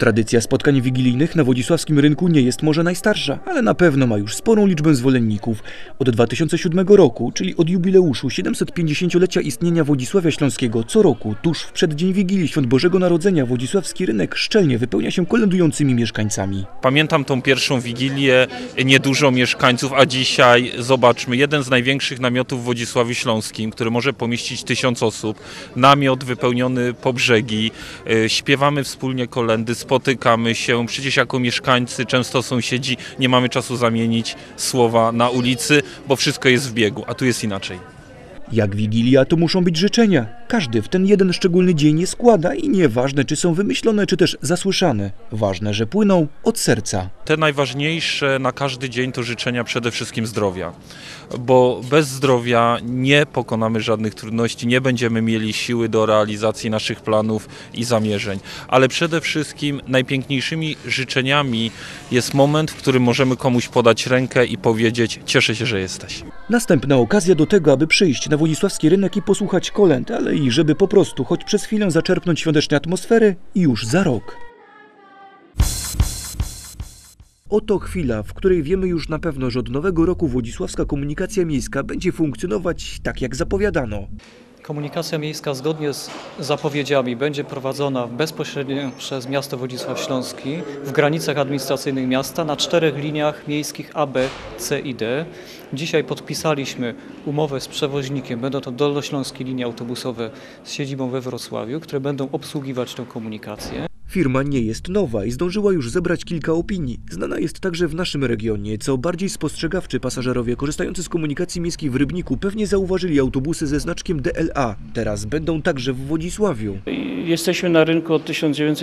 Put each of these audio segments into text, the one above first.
Tradycja spotkań wigilijnych na wodzisławskim rynku nie jest może najstarsza, ale na pewno ma już sporą liczbę zwolenników. Od 2007 roku, czyli od jubileuszu 750-lecia istnienia Wodzisławia Śląskiego, co roku, tuż w przeddzień Wigilii Świąt Bożego Narodzenia, wodzisławski rynek szczelnie wypełnia się kolędującymi mieszkańcami. Pamiętam tą pierwszą Wigilię, niedużo mieszkańców, a dzisiaj zobaczmy, jeden z największych namiotów w Wodzisławiu Śląskim, który może pomieścić 1000 osób, namiot wypełniony po brzegi, śpiewamy wspólnie kolędy, spotykamy się, przecież jako mieszkańcy, często sąsiedzi, nie mamy czasu zamienić słowa na ulicy, bo wszystko jest w biegu, a tu jest inaczej. Jak Wigilia, to muszą być życzenia. Każdy w ten jeden szczególny dzień je składa i nieważne, czy są wymyślone, czy też zasłyszane. Ważne, że płyną od serca. Te najważniejsze na każdy dzień to życzenia przede wszystkim zdrowia, bo bez zdrowia nie pokonamy żadnych trudności, nie będziemy mieli siły do realizacji naszych planów i zamierzeń. Ale przede wszystkim najpiękniejszymi życzeniami jest moment, w którym możemy komuś podać rękę i powiedzieć: cieszę się, że jesteś. Następna okazja do tego, aby przyjść na wodzisławski rynek i posłuchać kolęd, ale i żeby po prostu choć przez chwilę zaczerpnąć świątecznej atmosfery już za rok. Oto chwila, w której wiemy już na pewno, że od nowego roku wodzisławska komunikacja miejska będzie funkcjonować tak, jak zapowiadano. Komunikacja miejska zgodnie z zapowiedziami będzie prowadzona bezpośrednio przez miasto Wodzisław Śląski w granicach administracyjnych miasta na 4 liniach miejskich A, B, C i D. Dzisiaj podpisaliśmy umowę z przewoźnikiem, będą to dolnośląskie linie autobusowe z siedzibą we Wrocławiu, które będą obsługiwać tę komunikację. Firma nie jest nowa i zdążyła już zebrać kilka opinii. Znana jest także w naszym regionie. Co bardziej spostrzegawczy, pasażerowie korzystający z komunikacji miejskiej w Rybniku pewnie zauważyli autobusy ze znaczkiem DLA. Teraz będą także w Wodzisławiu. Jesteśmy na rynku od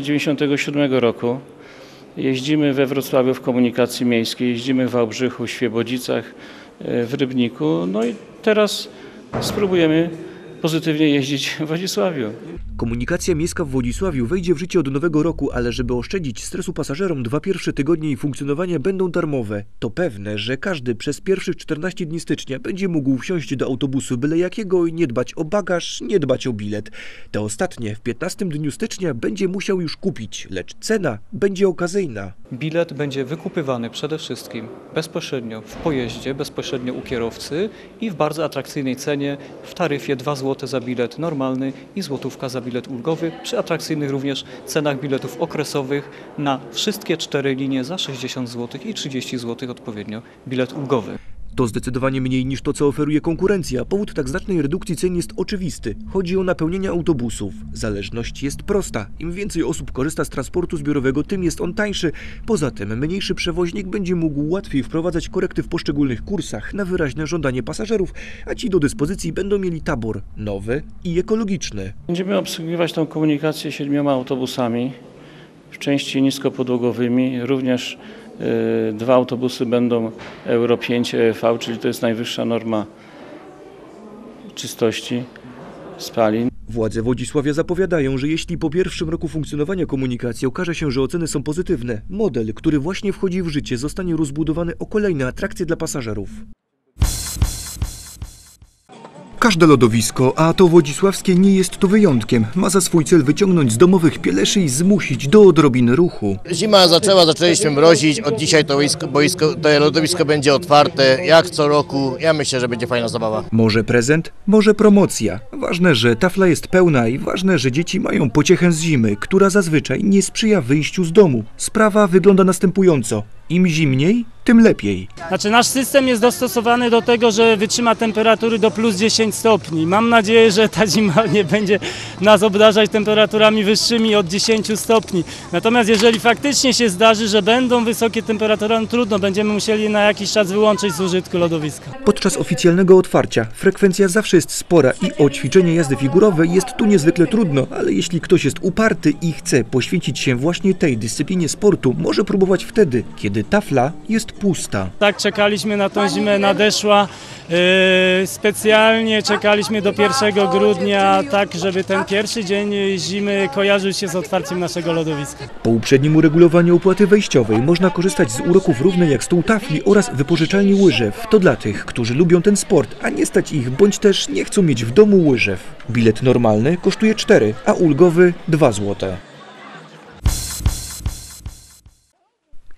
1997 roku. Jeździmy we Wrocławiu w komunikacji miejskiej, jeździmy w Wałbrzychu, Świebodzicach, w Rybniku. No i teraz spróbujemy pozytywnie jeździć w Wodzisławiu. Komunikacja miejska w Wodzisławiu wejdzie w życie od nowego roku, ale żeby oszczędzić stresu pasażerom, 2 pierwsze tygodnie jej funkcjonowania będą darmowe. To pewne, że każdy przez pierwszych 14 dni stycznia będzie mógł wsiąść do autobusu byle jakiego i nie dbać o bagaż, nie dbać o bilet. Te ostatnie w 15 dniu stycznia będzie musiał już kupić, lecz cena będzie okazyjna. Bilet będzie wykupywany przede wszystkim bezpośrednio w pojeździe, bezpośrednio u kierowcy i w bardzo atrakcyjnej cenie w taryfie 2 zł za bilet normalny i złotówka za bilet ulgowy, przy atrakcyjnych również cenach biletów okresowych na wszystkie 4 linie za 60 zł i 30 zł odpowiednio bilet ulgowy. To zdecydowanie mniej niż to, co oferuje konkurencja. Powód tak znacznej redukcji cen jest oczywisty. Chodzi o napełnienie autobusów. Zależność jest prosta. Im więcej osób korzysta z transportu zbiorowego, tym jest on tańszy. Poza tym mniejszy przewoźnik będzie mógł łatwiej wprowadzać korekty w poszczególnych kursach na wyraźne żądanie pasażerów, a ci do dyspozycji będą mieli tabor nowy i ekologiczny. Będziemy obsługiwać tą komunikację 7 autobusami, w części niskopodłogowymi, również 2 autobusy będą Euro 5 EV, czyli to jest najwyższa norma czystości spalin. Władze Wodzisławia zapowiadają, że jeśli po pierwszym roku funkcjonowania komunikacji okaże się, że oceny są pozytywne, model, który właśnie wchodzi w życie, zostanie rozbudowany o kolejne atrakcje dla pasażerów. Każde lodowisko, a to wodzisławskie nie jest tu wyjątkiem, ma za swój cel wyciągnąć z domowych pieleszy i zmusić do odrobiny ruchu. Zima zaczęliśmy mrozić, od dzisiaj to lodowisko będzie otwarte, jak co roku. Ja myślę, że będzie fajna zabawa. Może prezent, może promocja. Ważne, że tafla jest pełna i ważne, że dzieci mają pociechę z zimy, która zazwyczaj nie sprzyja wyjściu z domu. Sprawa wygląda następująco. Im zimniej, tym lepiej. Znaczy nasz system jest dostosowany do tego, że wytrzyma temperatury do plus 10 stopni. Mam nadzieję, że ta zima nie będzie nas obdarzać temperaturami wyższymi od 10 stopni. Natomiast jeżeli faktycznie się zdarzy, że będą wysokie temperatury, no trudno, będziemy musieli na jakiś czas wyłączyć z użytku lodowiska. Podczas oficjalnego otwarcia frekwencja zawsze jest spora i o ćwiczenie jazdy figurowej jest tu niezwykle trudno, ale jeśli ktoś jest uparty i chce poświęcić się właśnie tej dyscyplinie sportu, może próbować wtedy, kiedy tafla jest pusta. Tak czekaliśmy na tą zimę, nadeszła. Specjalnie czekaliśmy do 1 grudnia, tak żeby ten pierwszy dzień zimy kojarzył się z otwarciem naszego lodowiska. Po uprzednim uregulowaniu opłaty wejściowej można korzystać z uroków równych jak stół tafli oraz wypożyczalni łyżew. To dla tych, którzy lubią ten sport, a nie stać ich, bądź też nie chcą mieć w domu łyżew. Bilet normalny kosztuje 4, a ulgowy 2 zł.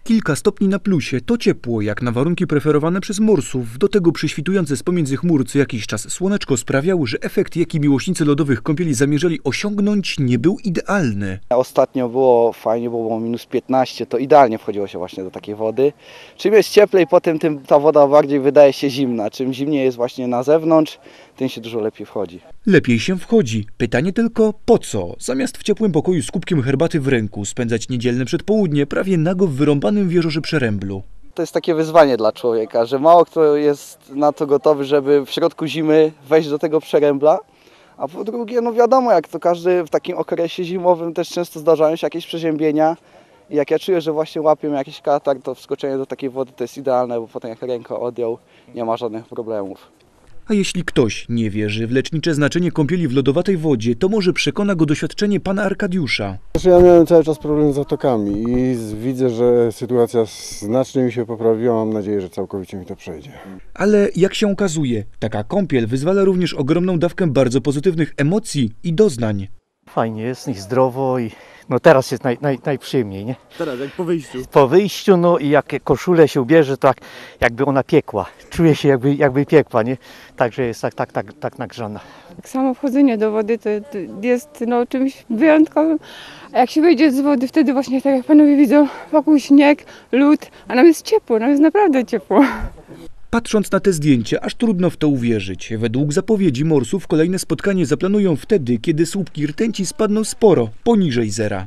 Kilka stopni na plusie to ciepło, jak na warunki preferowane przez morsów. Do tego przyświtujące z pomiędzy chmur co jakiś czas słoneczko sprawiało, że efekt, jaki miłośnicy lodowych kąpieli zamierzali osiągnąć, nie był idealny. Ostatnio było fajnie, bo było minus 15, to idealnie wchodziło się właśnie do takiej wody. Czym jest cieplej, potem tym ta woda bardziej wydaje się zimna. Czym zimniej jest właśnie na zewnątrz, tym się dużo lepiej wchodzi. Lepiej się wchodzi. Pytanie tylko po co? Zamiast w ciepłym pokoju z kubkiem herbaty w ręku spędzać niedzielne przedpołudnie prawie nago w wyrąbanym w jeziorze Przeręblu. To jest takie wyzwanie dla człowieka, że mało kto jest na to gotowy, żeby w środku zimy wejść do tego Przerębla. A po drugie, no wiadomo, jak to każdy w takim okresie zimowym też często zdarzają się jakieś przeziębienia. I jak ja czuję, że właśnie łapię jakiś katar, to wskoczenie do takiej wody to jest idealne, bo potem jak rękę odjął, nie ma żadnych problemów. A jeśli ktoś nie wierzy w lecznicze znaczenie kąpieli w lodowatej wodzie, to może przekona go doświadczenie pana Arkadiusza. Ja miałem cały czas problem z zatokami i widzę, że sytuacja znacznie mi się poprawiła. Mam nadzieję, że całkowicie mi to przejdzie. Ale jak się okazuje, taka kąpiel wyzwala również ogromną dawkę bardzo pozytywnych emocji i doznań. Fajnie jest i zdrowo i no teraz jest najprzyjemniej, nie? Teraz, jak po wyjściu. Po wyjściu, no i jak koszulę się ubierze, to jakby ona piekła. Czuje się jakby piekła, nie? Także jest tak nagrzana. Tak samo wchodzenie do wody to jest czymś wyjątkowym. A jak się wyjdzie z wody, wtedy właśnie tak jak panowie widzą, wokół śnieg, lód, a nam jest ciepło, nam jest naprawdę ciepło. Patrząc na te zdjęcia, aż trudno w to uwierzyć. Według zapowiedzi morsów kolejne spotkanie zaplanują wtedy, kiedy słupki rtęci spadną sporo, poniżej zera.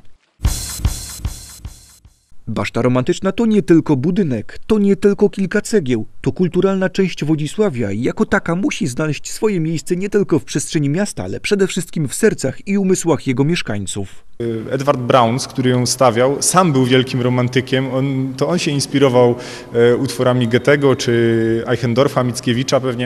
Baszta Romantyczna to nie tylko budynek, to nie tylko kilka cegieł, to kulturalna część Wodzisławia i jako taka musi znaleźć swoje miejsce nie tylko w przestrzeni miasta, ale przede wszystkim w sercach i umysłach jego mieszkańców. Edward Brauns, który ją stawiał, sam był wielkim romantykiem. On się inspirował utworami Goethego czy Eichendorfa, Mickiewicza pewnie.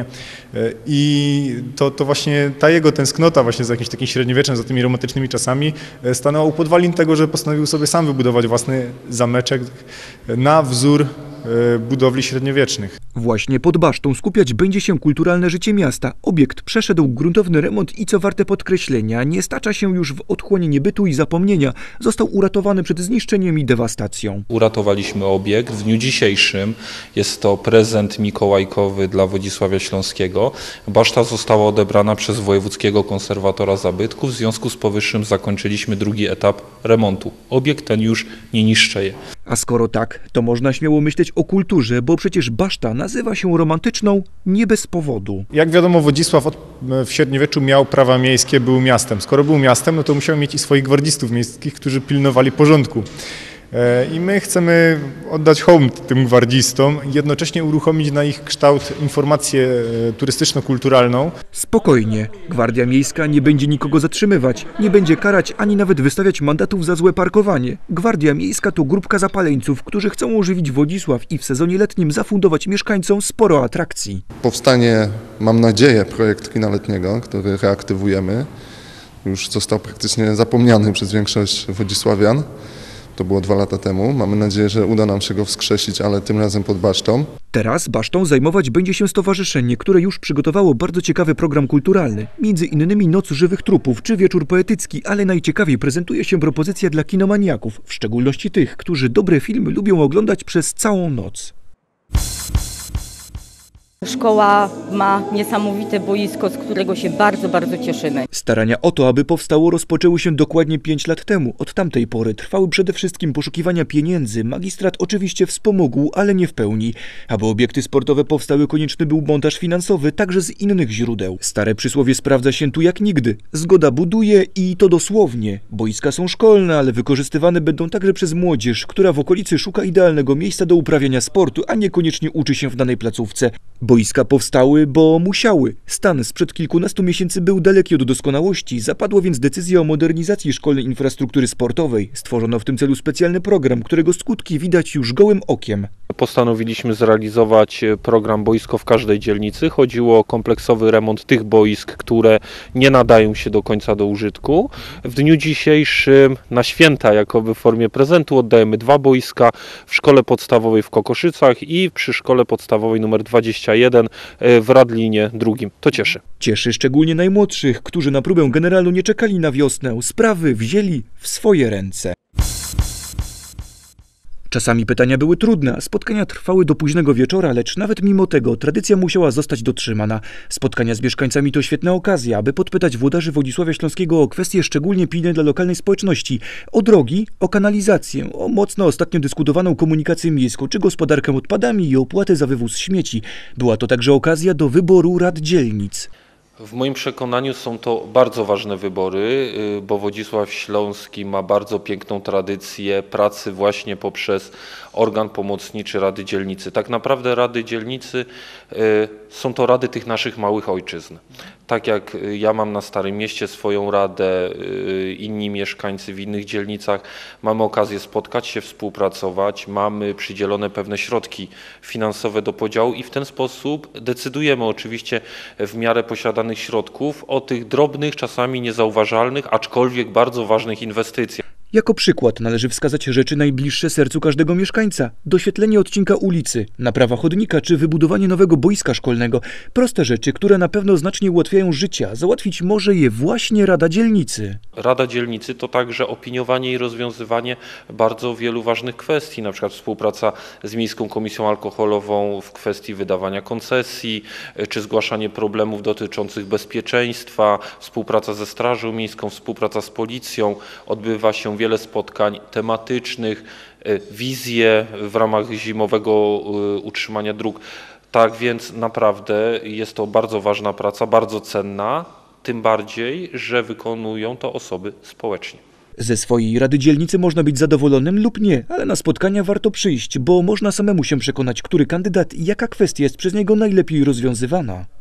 I to właśnie ta jego tęsknota właśnie za jakimś takim średniowieczem, za tymi romantycznymi czasami stanęła u podwalin tego, że postanowił sobie sam wybudować własny zameczek na wzór budowli średniowiecznych. Właśnie pod basztą skupiać będzie się kulturalne życie miasta. Obiekt przeszedł gruntowny remont i co warte podkreślenia, nie stacza się już w otchłanie niebytu i zapomnienia. Został uratowany przed zniszczeniem i dewastacją. Uratowaliśmy obiekt. W dniu dzisiejszym jest to prezent mikołajkowy dla Wodzisławia Śląskiego. Baszta została odebrana przez wojewódzkiego konserwatora zabytków. W związku z powyższym zakończyliśmy drugi etap remontu. Obiekt ten już nie niszczeje. A skoro tak, to można śmiało myśleć o kulturze, bo przecież baszta nazywa się romantyczną nie bez powodu. Jak wiadomo, Wodzisław w średniowieczu miał prawa miejskie, był miastem. Skoro był miastem, no to musiał mieć i swoich gwardzistów miejskich, którzy pilnowali porządku. I my chcemy oddać hołd tym gwardzistom i jednocześnie uruchomić na ich kształt informację turystyczno-kulturalną. Spokojnie, Gwardia Miejska nie będzie nikogo zatrzymywać, nie będzie karać ani nawet wystawiać mandatów za złe parkowanie. Gwardia Miejska to grupka zapaleńców, którzy chcą ożywić Wodzisław i w sezonie letnim zafundować mieszkańcom sporo atrakcji. Powstanie, mam nadzieję, projekt kina letniego, który reaktywujemy. Już został praktycznie zapomniany przez większość wodzisławian. To było 2 lata temu. Mamy nadzieję, że uda nam się go wskrzesić, ale tym razem pod basztą. Teraz basztą zajmować będzie się stowarzyszenie, które już przygotowało bardzo ciekawy program kulturalny. Między innymi Noc Żywych Trupów czy Wieczór Poetycki, ale najciekawiej prezentuje się propozycja dla kinomaniaków, w szczególności tych, którzy dobre filmy lubią oglądać przez całą noc. Szkoła ma niesamowite boisko, z którego się bardzo cieszymy. Starania o to, aby powstało, rozpoczęły się dokładnie 5 lat temu. Od tamtej pory trwały przede wszystkim poszukiwania pieniędzy. Magistrat oczywiście wspomógł, ale nie w pełni. Aby obiekty sportowe powstały, konieczny był montaż finansowy, także z innych źródeł. Stare przysłowie sprawdza się tu jak nigdy. Zgoda buduje i to dosłownie. Boiska są szkolne, ale wykorzystywane będą także przez młodzież, która w okolicy szuka idealnego miejsca do uprawiania sportu, a niekoniecznie uczy się w danej placówce. Boiska powstały, bo musiały. Stan sprzed kilkunastu miesięcy był daleki od doskonałości, zapadła więc decyzja o modernizacji szkolnej infrastruktury sportowej. Stworzono w tym celu specjalny program, którego skutki widać już gołym okiem. Postanowiliśmy zrealizować program Boisko w każdej dzielnicy. Chodziło o kompleksowy remont tych boisk, które nie nadają się do końca do użytku. W dniu dzisiejszym na święta, jakoby w formie prezentu, oddajemy 2 boiska w szkole podstawowej w Kokoszycach i przy szkole podstawowej nr 21 w Radlinie II. To cieszy. Cieszy szczególnie najmłodszych, którzy na próbę generalną nie czekali na wiosnę. Sprawy wzięli w swoje ręce. Czasami pytania były trudne, a spotkania trwały do późnego wieczora, lecz nawet mimo tego tradycja musiała zostać dotrzymana. Spotkania z mieszkańcami to świetna okazja, aby podpytać włodarzy Wodzisławia Śląskiego o kwestie szczególnie pilne dla lokalnej społeczności. O drogi, o kanalizację, o mocno ostatnio dyskutowaną komunikację miejską czy gospodarkę odpadami i opłaty za wywóz śmieci. Była to także okazja do wyboru rad dzielnic. W moim przekonaniu są to bardzo ważne wybory, bo Wodzisław Śląski ma bardzo piękną tradycję pracy właśnie poprzez organ pomocniczy Rady Dzielnicy. Tak naprawdę Rady Dzielnicy są to rady tych naszych małych ojczyzn. Tak jak ja mam na Starym Mieście swoją radę, inni mieszkańcy w innych dzielnicach, mamy okazję spotkać się, współpracować, mamy przydzielone pewne środki finansowe do podziału i w ten sposób decydujemy oczywiście w miarę posiadanych środków o tych drobnych, czasami niezauważalnych, aczkolwiek bardzo ważnych inwestycjach. Jako przykład należy wskazać rzeczy najbliższe sercu każdego mieszkańca. Doświetlenie odcinka ulicy, naprawa chodnika czy wybudowanie nowego boiska szkolnego. Proste rzeczy, które na pewno znacznie ułatwiają życie, a załatwić może je właśnie Rada Dzielnicy. Rada Dzielnicy to także opiniowanie i rozwiązywanie bardzo wielu ważnych kwestii, na przykład współpraca z Miejską Komisją Alkoholową w kwestii wydawania koncesji, czy zgłaszanie problemów dotyczących bezpieczeństwa, współpraca ze Strażą Miejską, współpraca z Policją. Odbywa się wiele spotkań tematycznych, wizje w ramach zimowego utrzymania dróg. Tak więc naprawdę jest to bardzo ważna praca, bardzo cenna, tym bardziej, że wykonują to osoby społecznie. Ze swojej Rady Dzielnicy można być zadowolonym lub nie, ale na spotkania warto przyjść, bo można samemu się przekonać, który kandydat i jaka kwestia jest przez niego najlepiej rozwiązywana.